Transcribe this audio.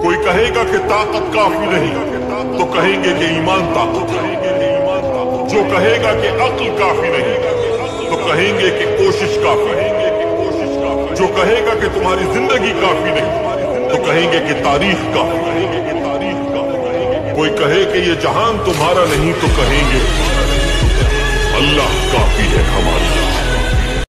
कोई कहेगा कि ताकत काफी नहीं तो कहेंगे कि ईमान ताकत है। जो कहेगा कि अक्ल काफी नहीं तो कहेंगे कि कोशिश काफी है। जो कहेगा कि तुम्हारी जिंदगी काफी नहीं तो कहेंगे कि तारीख काफी है। कोई कहे कि ये जहान तुम्हारा नहीं तो कहेंगे अल्लाह काफी है हमारा।